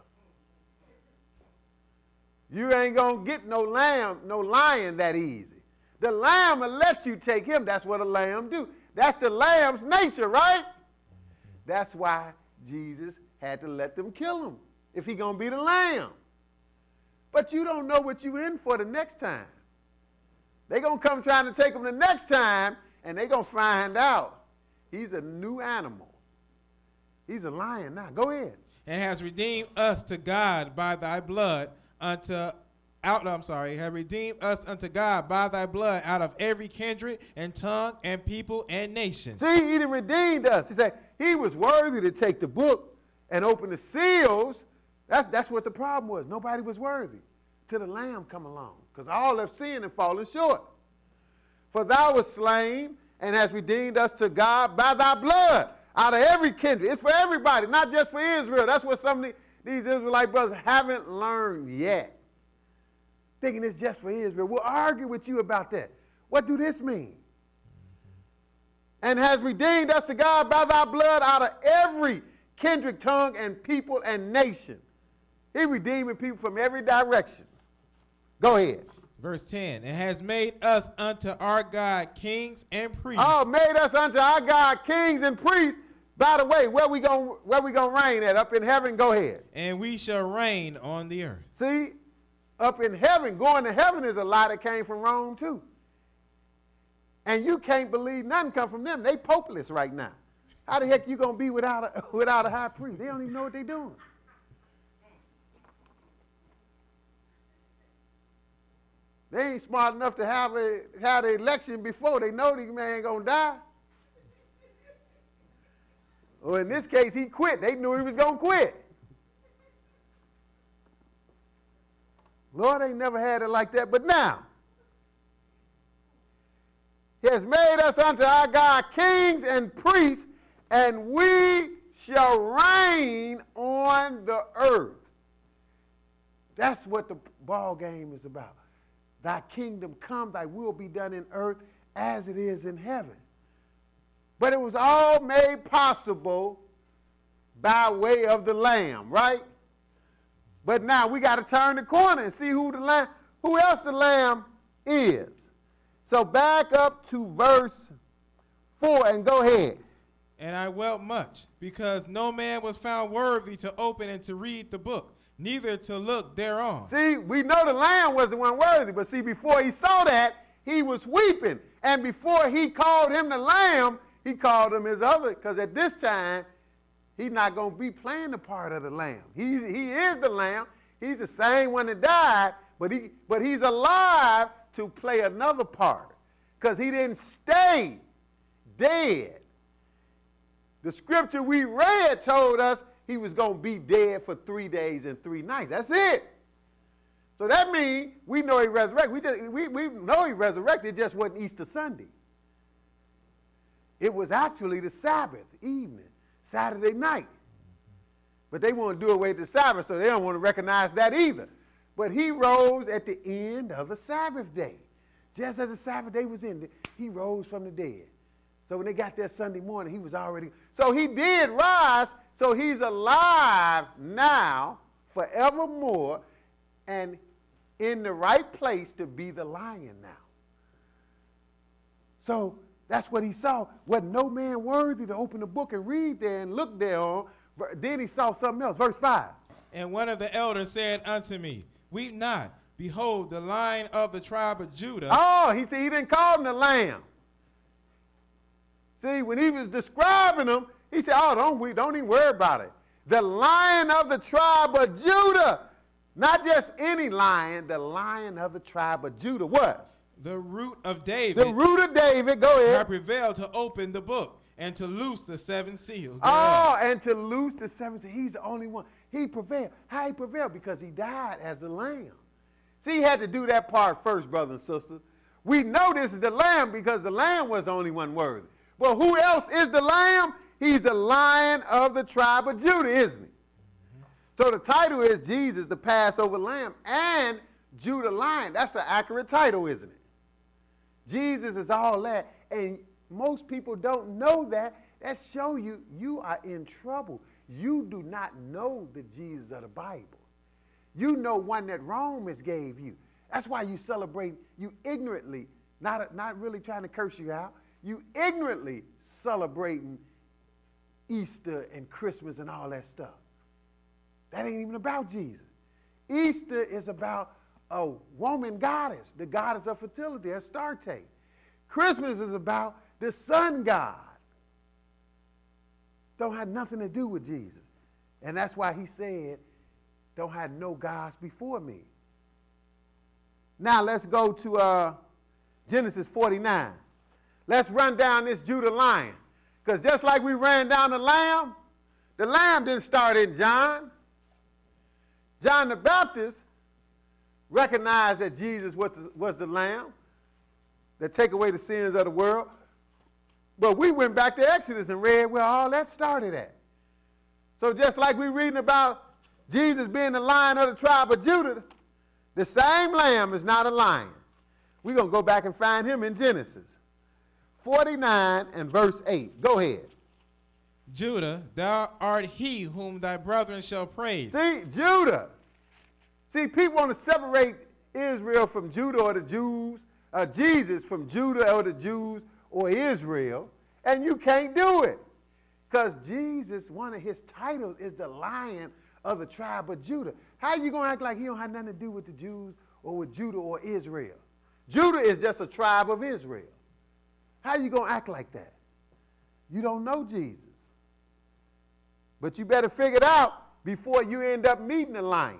You ain't going to get no lamb, no lion that easy. The lamb will let you take him. That's what a lamb do. That's the lamb's nature, right? That's why Jesus had to let them kill him if he going to be the lamb. But you don't know what you're in for the next time. They're going to come trying to take him the next time, and they're going to find out he's a new animal. He's a lion now. Go ahead. And has redeemed us to God by thy blood unto out I'm sorry, have redeemed us unto God by thy blood out of every kindred and tongue and people and nation. See, he done redeemed us. He said he was worthy to take the book and open the seals. That's, that's what the problem was. Nobody was worthy till the Lamb come along, because all have sinned and fallen short. For thou wast slain and hast redeemed us to God by thy blood out of every kindred. It's for everybody, not just for Israel. That's what some of these Israelite brothers haven't learned yet. Thinking it's just for Israel. We'll argue with you about that. What do this mean? And has redeemed us to God by thy blood out of every kindred, tongue, and people and nation. He redeeming people from every direction. Go ahead. Verse ten, and has made us unto our God kings and priests. Oh, made us unto our God kings and priests. By the way, where we gonna where we gonna reign at? Up in heaven? Go ahead. And we shall reign on the earth. See, up in heaven, going to heaven is a lie that came from Rome too. And you can't believe nothing come from them. They popeless right now. How the heck you gonna be without a without a high priest? They don't even know what they're doing. They ain't smart enough to have a have the election before they know the man ain't gonna die. Or in this case, he quit. They knew he was gonna quit. Lord ain't never had it like that, but now he has made us unto our God kings and priests, and we shall reign on the earth. That's what the ball game is about. Thy kingdom come, thy will be done in earth as it is in heaven. But it was all made possible by way of the Lamb, right? But now we got to turn the corner and see who the Lamb, who else the Lamb is. So back up to verse four and go ahead. And I wept much, because no man was found worthy to open and to read the book, neither to look thereon. See, we know the Lamb was the one worthy, but see, before he saw that, he was weeping. And before he called him the Lamb, he called him his other, because at this time, he's not going to be playing the part of the Lamb. He's, he is the Lamb. He's the same one that died, but, he, but he's alive to play another part, because he didn't stay dead. The scripture we read told us he was going to be dead for three days and three nights. That's it. So that means we know he resurrected. We, just, we, we know he resurrected, it just wasn't Easter Sunday. It was actually the Sabbath evening, Saturday night. But they want to do away with the Sabbath, so they don't want to recognize that either. But he rose at the end of the Sabbath day. Just as the Sabbath day was ended, he rose from the dead. So when they got there Sunday morning, he was already, so he did rise, so he's alive now, forevermore, and in the right place to be the lion now. So that's what he saw. Wasn't no man worthy to open the book and read there and look there on. Then he saw something else. Verse five. And one of the elders said unto me, weep not. Behold, the Lion of the tribe of Judah. Oh, he said he didn't call him the lamb. See, when he was describing him, he said, oh, don't, we, don't even worry about it. The Lion of the tribe of Judah. Not just any lion, the Lion of the tribe of Judah. What? The root of David. The root of David. Go ahead. I prevailed to open the book and to loose the seven seals. Oh, and to loose the seven seals. He's the only one. He prevailed. How he prevailed? Because he died as the lamb. See, he had to do that part first, brothers and sisters. We know this is the lamb because the lamb was the only one worthy. But who else is the lamb? He's the Lion of the tribe of Judah, isn't he? Mm-hmm. So the title is Jesus, the Passover Lamb, and Judah Lion. That's an accurate title, isn't it? Jesus is all that, and most people don't know that. That shows you you are in trouble. You do not know the Jesus of the Bible. You know one that Romans gave you. That's why you celebrate, you ignorantly, not, not really trying to curse you out, you ignorantly celebrating Easter and Christmas and all that stuff. That ain't even about Jesus. Easter is about a woman goddess, the goddess of fertility, Astarte. Christmas is about the sun god. Don't have nothing to do with Jesus. And that's why he said, don't have no gods before me. Now let's go to uh, Genesis forty-nine. Let's run down this Judah lion. Because just like we ran down the lamb, the lamb didn't start in John. John the Baptist recognized that Jesus was the, was the lamb that take away the sins of the world. But we went back to Exodus and read where all that started at. So just like we're reading about Jesus being the Lion of the tribe of Judah, the same lamb is not a lion. We're going to go back and find him in Genesis forty-nine and verse eight. Go ahead. Judah, thou art he whom thy brethren shall praise. See, Judah. See, people want to separate Israel from Judah or the Jews, uh, Jesus from Judah or the Jews or Israel, and you can't do it. Because Jesus, one of his titles is the Lion of the tribe of Judah. How you going to act like he don't have nothing to do with the Jews or with Judah or Israel? Judah is just a tribe of Israel. How you going to act like that? You don't know Jesus. But you better figure it out before you end up meeting a lion.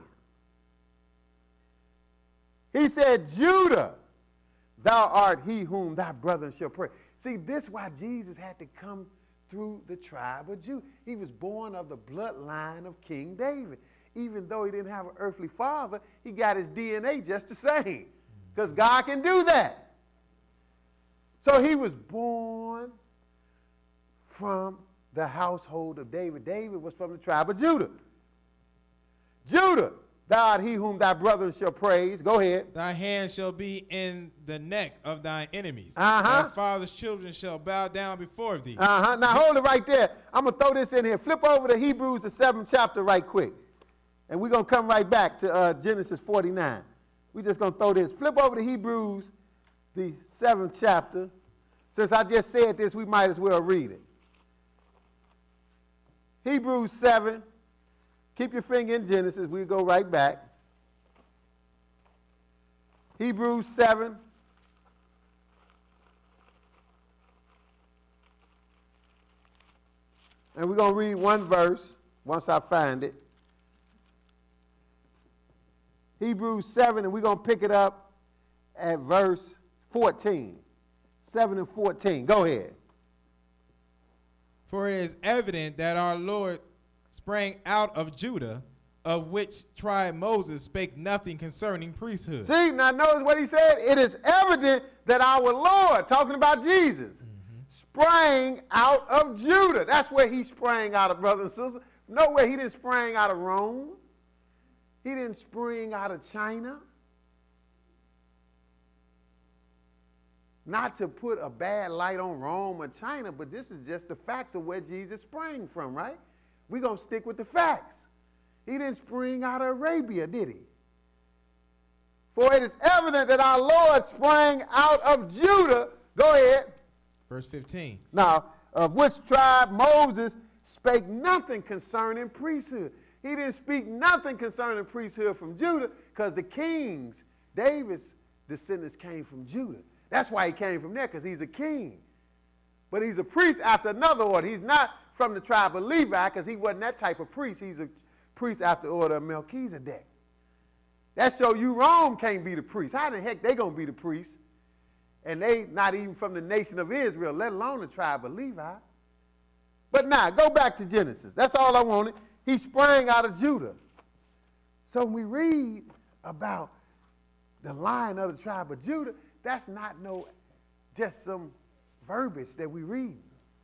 He said, Judah, thou art he whom thy brethren shall praise. See, this is why Jesus had to come through the tribe of Judah. He was born of the bloodline of King David. Even though he didn't have an earthly father, he got his D N A just the same. Because God can do that. So he was born from the household of David. David was from the tribe of Judah. Judah, thou art he whom thy brethren shall praise. Go ahead. Thy hand shall be in the neck of thine enemies. Uh-huh. Thy father's children shall bow down before thee. Uh-huh. Now hold it right there. I'm going to throw this in here. Flip over to Hebrews, the seventh chapter right quick. And we're going to come right back to uh, Genesis forty-nine. We're just going to throw this. Flip over to Hebrews, the seventh chapter. Since I just said this, we might as well read it. Hebrews seven. Keep your finger in Genesis. We'll go right back. Hebrews seven. And we're going to read one verse once I find it. Hebrews seven, and we're going to pick it up at verse fourteen. seven and fourteen. Go ahead. For it is evident that our Lord sprang out of Judah, of which tribe Moses spake nothing concerning priesthood. See, now notice what he said. It is evident that our Lord, talking about Jesus, mm-hmm. sprang out of Judah. That's where he sprang out of, brothers and sisters. Nowhere he didn't spring out of Rome. He didn't spring out of China. not to put a bad light on Rome or China, but this is just the facts of where Jesus sprang from, right? We're going to stick with the facts. He didn't spring out of Arabia, did he? For it is evident that our Lord sprang out of Judah. Go ahead. Verse fifteen. Now, of which tribe Moses spake nothing concerning priesthood. He didn't speak nothing concerning priesthood from Judah because the kings, David's descendants came from Judah. That's why he came from there, because he's a king. But he's a priest after another order. He's not from the tribe of Levi, because he wasn't that type of priest. He's a priest after the order of Melchizedek. That show you Rome can't be the priest. How the heck they going to be the priest? And they not even from the nation of Israel, let alone the tribe of Levi. But now, go back to Genesis. That's all I wanted. He sprang out of Judah. So when we read about the Lion of the tribe of Judah, that's not no, just some verbiage that we read.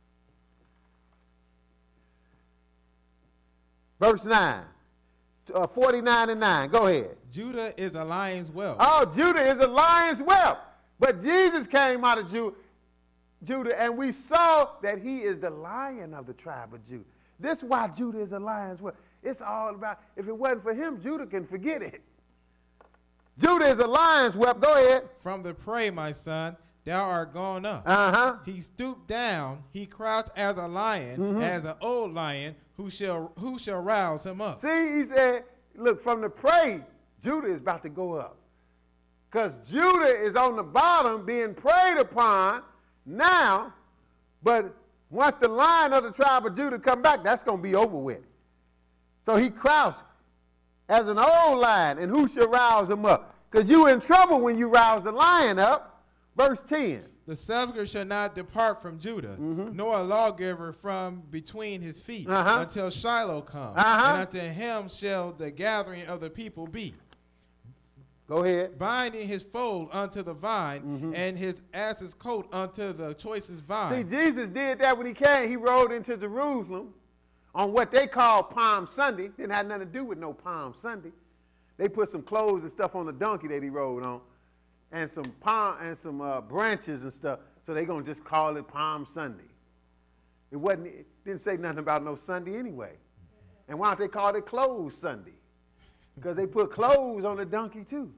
Verse nine, uh, forty-nine and nine, go ahead. Judah is a lion's whelp. Oh, Judah is a lion's whelp. But Jesus came out of Ju Judah, and we saw that he is the Lion of the tribe of Judah. This is why Judah is a lion's whelp. It's all about, if it wasn't for him, Judah can forget it. Judah is a lion's whelp. Go ahead. From the prey, my son, thou art gone up. Uh-huh. He stooped down. He crouched as a lion, mm-hmm. as an old lion. Who shall who shall rouse him up? See, he said, look, from the prey, Judah is about to go up. Because Judah is on the bottom being preyed upon now. But once the Lion of the tribe of Judah come back, that's going to be over with. So he crouched as an old lion, and who shall rouse him up? Because you in trouble when you rouse the lion up. Verse ten. The scepter shall not depart from Judah, mm-hmm. nor a lawgiver from between his feet, uh-huh. until Shiloh come. Uh-huh. And unto him shall the gathering of the people be. Go ahead. Binding his foal unto the vine, mm-hmm. and his ass's coat unto the choicest vine. See, Jesus did that when he came. He rode into Jerusalem on what they call Palm Sunday. Didn't have nothing to do with no Palm Sunday. They put some clothes and stuff on the donkey that he rode on, and some palm and some uh, branches and stuff. So they're gonna just call it Palm Sunday. It wasn't. It didn't say nothing about no Sunday anyway. And why don't they call it Clothes Sunday? Because they put clothes on the donkey too.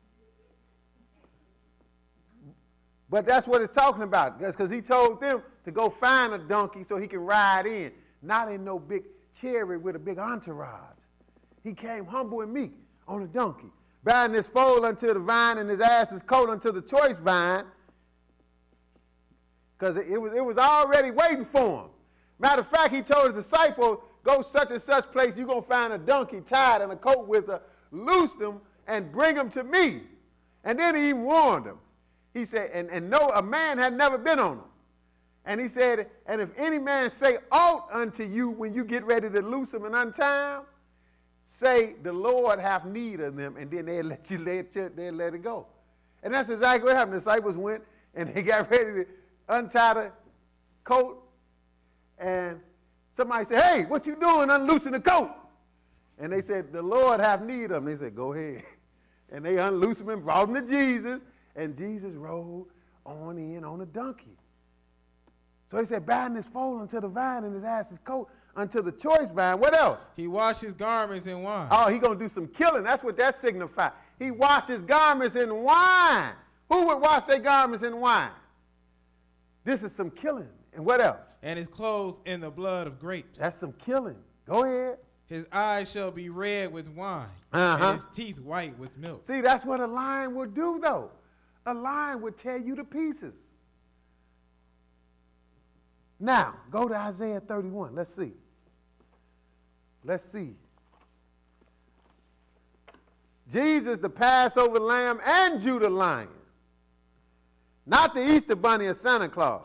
But that's what it's talking about. Because he told them to go find a donkey so he can ride in, not in no big chariot with a big entourage. He came humble and meek on a donkey, binding his foal unto the vine and his ass's coat unto the choice vine, because it, it, was, it was already waiting for him. Matter of fact, he told his disciples, go such and such place, you're going to find a donkey tied and a coat with a, loose them and bring them to me. And then he even warned them. He said, and, and no, a man had never been on them. And he said, and if any man say aught unto you when you get ready to loose them and untie them, say the Lord hath need of them, and then they'll let you let, they'll let it go. And that's exactly what happened. The disciples went and they got ready to untie the coat, and somebody said, hey, what you doing unloosing the coat? And they said, the Lord hath need of them. They said, go ahead. And they unloosed them and brought them to Jesus, and Jesus rode on in on a donkey. So he said, bind his foal unto the vine and his ass's coat unto the choice vine. What else? He washed his garments in wine. Oh, he going to do some killing. That's what that signifies. He washed his garments in wine. Who would wash their garments in wine? This is some killing. And what else? And his clothes in the blood of grapes. That's some killing. Go ahead. His eyes shall be red with wine, uh-huh. and his teeth white with milk. See, that's what a lion would do, though. A lion would tear you to pieces. Now, go to Isaiah thirty-one. Let's see. Let's see. Jesus, the Passover lamb and Judah lion. Not the Easter bunny or Santa Claus.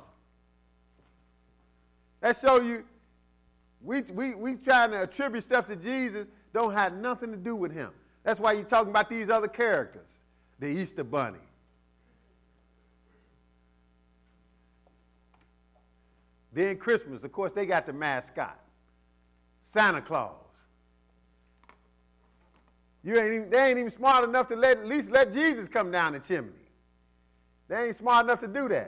That show you, we, we, we trying to attribute stuff to Jesus, don't have nothing to do with him. That's why you're talking about these other characters. The Easter bunny. Then Christmas, of course, they got the mascot, Santa Claus. You ain't even, they ain't even smart enough to let, at least let Jesus come down the chimney. They ain't smart enough to do that.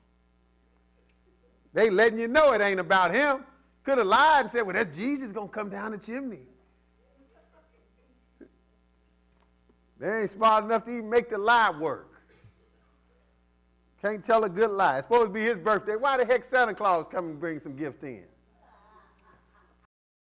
They letting you know it ain't about him. Could have lied and said, well, that's Jesus going to come down the chimney. They ain't smart enough to even make the lie work. Can't tell a good lie. It's supposed to be his birthday. Why the heck Santa Claus come and bring some gift in?